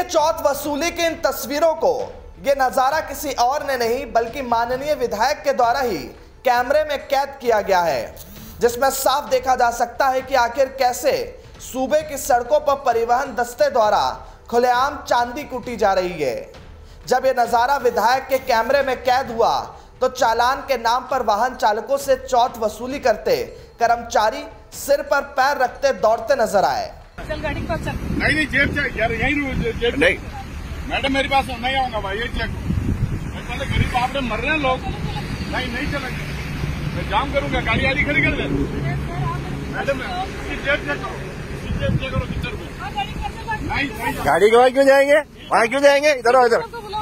चौथ वसूली की इन तस्वीरों को ये नजारा किसी और ने नहीं बल्कि माननीय विधायक के द्वारा ही कैमरे में कैद किया गया है, जिसमें साफ देखा जा सकता है कि आखिर कैसे सूबे की सड़कों पर परिवहन दस्ते द्वारा खुलेआम चांदी कूटी जा रही है। जब यह नजारा विधायक के कैमरे में कैद हुआ तो चालान के नाम पर वाहन चालकों से चौथ वसूली करते कर्मचारी सिर पर पैर रखते दौड़ते नजर आए। चल गाड़ी को चल। नहीं जेब चेक यार, यही जेब नहीं मैडम, मेरे पास नहीं आऊंगा भाई, ये चेक पहले गरीब आपने मर रहे हैं लोग। नहीं चलेंगे, मैं जाम करूंगा, गाड़ी आदि खड़ी कर दे। मैडम जेब चेक करो, जेब चेक करो किधर को। नहीं गाड़ी के वहाँ क्यों जाएंगे, वहाँ क्यों जाएंगे? इधर आओ,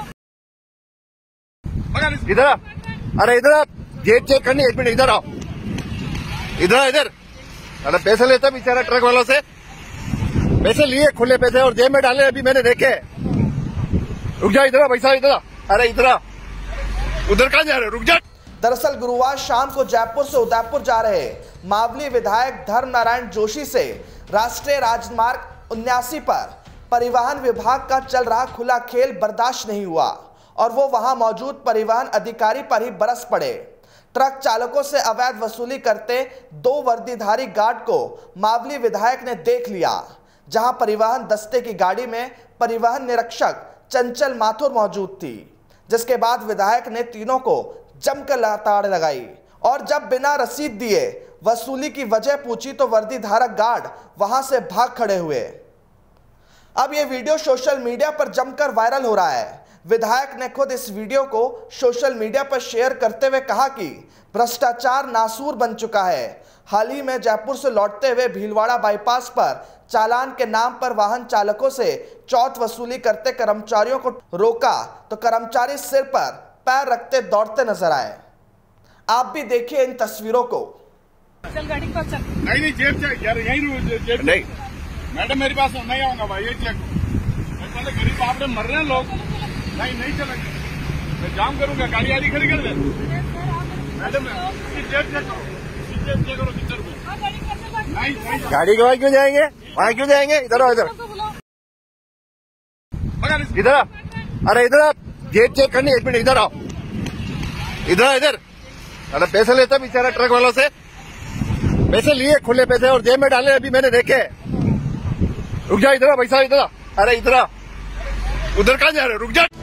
इधर आप, अरे इधर आप जेब चेक करनी, एक मिनट इधर आओ, इधर। अरे पैसे लेता बेचारा ट्रक वालों से, पैसे लिए खुले पैसे और जेब में डाले, अभी मैंने देखे। रुक जा, इधर पैसा इधर। अरे इधर उधर कहाँ जा रहे, रुक जा। दरअसल गुरुवार शाम को जयपुर से उदयपुर जा रहे मावली विधायक धर्मनारायण जोशी से राष्ट्रीय राजमार्ग 79 पर परिवहन विभाग का चल रहा खुला खेल बर्दाश्त नहीं हुआ और वो वहां मौजूद परिवहन अधिकारी पर ही बरस पड़े। ट्रक चालकों से अवैध वसूली करते 2 वर्दीधारी गार्ड को मावली विधायक ने देख लिया, जहां परिवहन दस्ते की गाड़ी में परिवहन निरीक्षक चंचल माथुर मौजूद थी, जिसके बाद विधायक ने तीनों को जमकर लताड़ लगाई और जब बिना रसीद दिए वसूली की वजह पूछी तो वर्दीधारक गार्ड वहां से भाग खड़े हुए। अब यह वीडियो सोशल मीडिया पर जमकर वायरल हो रहा है। विधायक ने खुद इस वीडियो को सोशल मीडिया पर शेयर करते हुए कहा कि भ्रष्टाचार नासूर बन चुका है। हाल ही में जयपुर से लौटते हुए भीलवाड़ा बाईपास पर चालान के नाम पर वाहन चालकों से चौथ वसूली करते कर्मचारियों को रोका तो कर्मचारी सिर पर पैर रखते दौड़ते नजर आए। आप भी देखिए इन तस्वीरों को। चल गाड़ी को चल। नहीं जेब चेक यार, यही जेब नहीं मैडम, मेरे पास नहीं आऊंगा भाई, ये चेक पहले गरीब आपने मर रहे हैं लोग। नहीं चलेंगे, मैं जाम करूंगा, गाड़ी आदि खड़ी कर दे। मैडम जेब चेक करो, जेब चेक करो किधर को। नहीं गाड़ी के वहाँ क्यों जाएंगे, वहाँ क्यों जाएंगे? इधर आओ, इधर आप, अरे इधर आप जेब चेक करनी, एक मिनट इधर आओ, इधर। अरे पैसे लेता बेचारा ट्रक वालों से, पैसे लिए खुले पैसे और जेब में डाले, अभी मैंने देखे। रुक जा, इधर पैसा इधर। अरे इधर उधर कहाँ जा रहे, रुक जा।